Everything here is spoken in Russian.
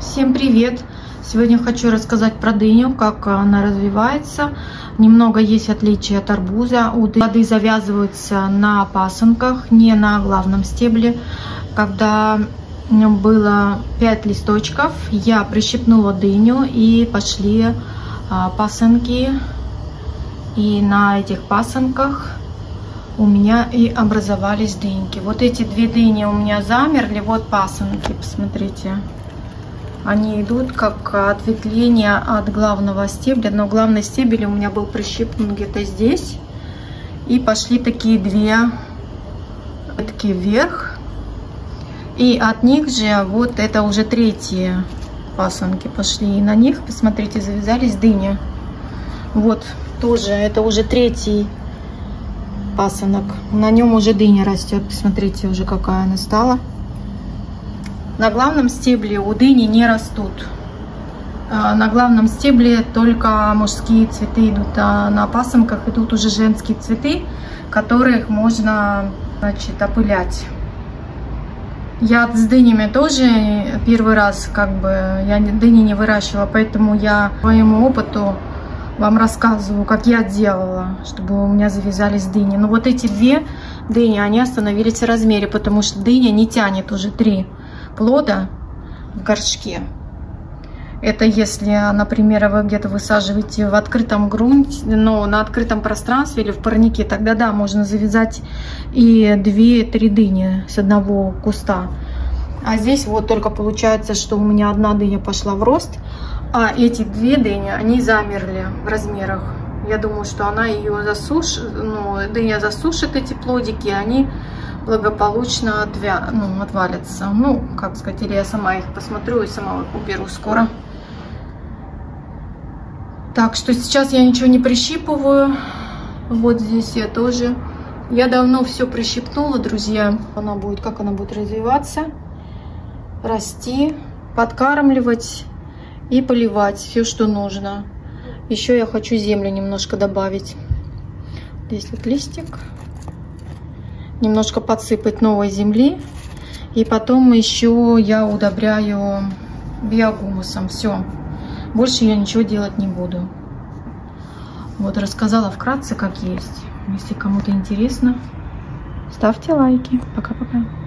Всем привет! Сегодня хочу рассказать про дыню, как она развивается. Немного есть отличия от арбуза. У плоды завязываются на пасынках, не на главном стебле. Когда было 5 листочков, я прищипнула дыню и пошли пасынки. И на этих пасынках у меня и образовались дыньки. Вот эти две дыни у меня замерли. Вот пасынки, посмотрите. Они идут как ответвление от главного стебля, но главный стебель у меня был прищипнут где-то здесь. И пошли такие две ветки вверх. И от них же вот это уже третьи пасынки пошли. И на них, посмотрите, завязались дыни. Вот тоже, это уже третий пасынок. На нем уже дыня растет. Посмотрите, уже какая она стала. На главном стебле у дыни не растут. На главном стебле только мужские цветы идут, а на пасынках идут уже женские цветы, которых можно, значит, опылять. Я с дынями тоже первый раз, я дыни не выращивала, поэтому я по своему опыту вам рассказываю, как я делала, чтобы у меня завязались дыни. Но вот эти две дыни, они остановились в размере, потому что дыня не тянет уже 3 плода в горшке. Это если, например, вы где-то высаживаете в открытом грунте, но на открытом пространстве или в парнике, тогда да, можно завязать и 2-3 дыни с одного куста. А здесь вот только получается, что у меня одна дыня пошла в рост, а эти 2 дыни, они замерли в размерах. Я думаю, что она ее засушит, дыня засушит эти плодики, они благополучно отвалятся. Как сказать, или я сама их посмотрю и сама их уберу скоро. Так что сейчас я ничего не прищипываю. Вот здесь я тоже. Я давно все прищипнула, друзья. Как она будет развиваться, расти, подкармливать и поливать все, что нужно. Еще я хочу землю немножко добавить. Здесь вот листик. Немножко подсыпать новой земли. И потом еще я удобряю биогумусом. Все. Больше я ничего делать не буду. Вот рассказала вкратце, как есть. Если кому-то интересно, ставьте лайки. Пока-пока.